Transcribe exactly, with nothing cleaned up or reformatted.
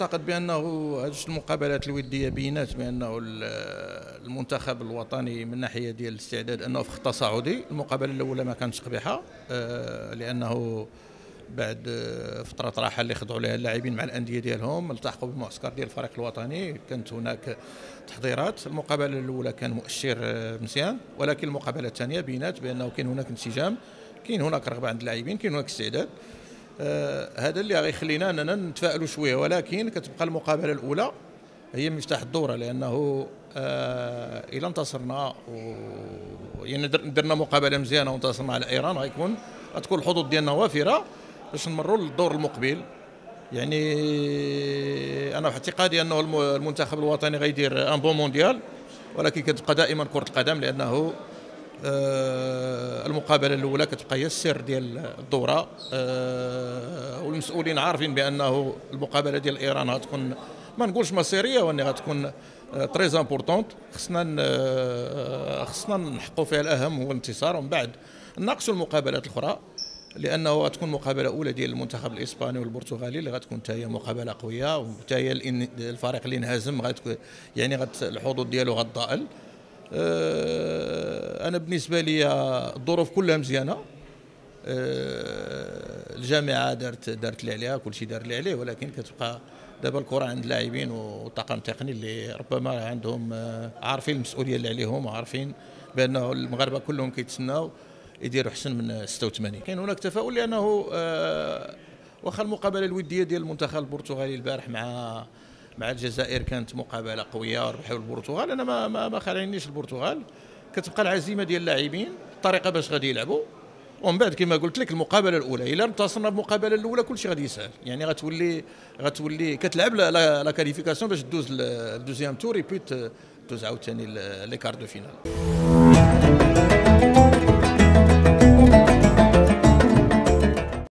اعتقد بانه هذه المقابلات الوديه بينات بانه المنتخب الوطني من ناحيه ديال الاستعداد انه في خط تصاعدي. المقابله الاولى ما كانتش قبيحه لانه بعد فتره راحه اللي خضعوا لها اللاعبين مع الانديه ديالهم التحقوا بالمعسكر ديال الفريق الوطني، كانت هناك تحضيرات. المقابله الاولى كان مؤشر مزيان، ولكن المقابله الثانيه بينات بانه كاين هناك انسجام، كاين هناك رغبه عند اللاعبين، كاين هناك استعداد. آه هذا اللي غيخلينا اننا نتفائلوا شويه، ولكن كتبقى المقابله الاولى هي مفتاح الدوره، لانه آه الى انتصرنا و يعني درنا مقابله مزيانه وانتصرنا على ايران غيكون غتكون الحظوظ ديالنا وافره باش نمروا للدور المقبل. يعني انا في اعتقادي انه المنتخب الوطني غيدير ان بون مونديال، ولكن كتبقى دائما كره القدم، لانه آه المقابله الاولى كتبقى هي السر ديال الدوره. آه والمسؤولين عارفين بانه المقابله ديال ايران غتكون ما نقولش مصيريه، وانها غتكون تري امبورطونت. خصنا آه خصنا نحققوا فيها الاهم هو الانتصار، ومن بعد ناقصوا المقابلات الاخرى، لانه غتكون مقابله اولى ديال المنتخب الاسباني والبرتغالي اللي غتكون حتى هي مقابله قويه، وحتى هي الفريق اللي انهزم غتكون يعني غت الحظوظ ديالو غتضائل. أه انا بالنسبه لي الظروف كلها مزيانه. أه الجامعه دارت دارت اللي عليها، كل شيء دار اللي عليه، ولكن كتبقى دابا الكره عند اللاعبين والطاقم التقني اللي ربما عندهم عارفين المسؤوليه اللي عليهم، وعارفين بانه المغاربه كلهم كيتسناو يديروا احسن من ستة وثمانين. كاين هناك تفاؤل، لانه آه واخا المقابله الوديه ديال المنتخب البرتغالي البارح مع مع الجزائر كانت مقابله قويه وربحوا البرتغال، انا ما ما, ما خلانيش البرتغال. كتبقى العزيمه ديال اللاعبين، الطريقه باش غادي يلعبوا، ومن بعد كما قلت لك المقابله الاولى الا انتصرنا بالمقابله الاولى كل شيء غادي يسهل. يعني غتولي غتولي كتلعب لا كاليفيكاسيون باش دوز الدوزيام تور، اي بي دوز عاوتاني لي كار دو فينال.